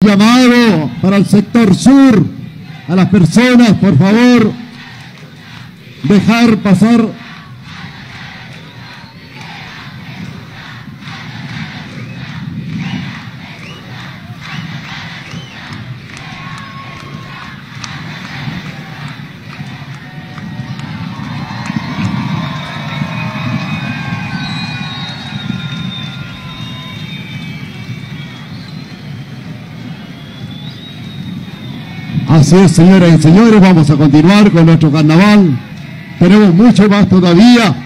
Llamado para el sector sur a las personas, por favor, dejar pasar. Así es, señoras y señores, vamos a continuar con nuestro carnaval. Tenemos mucho más todavía.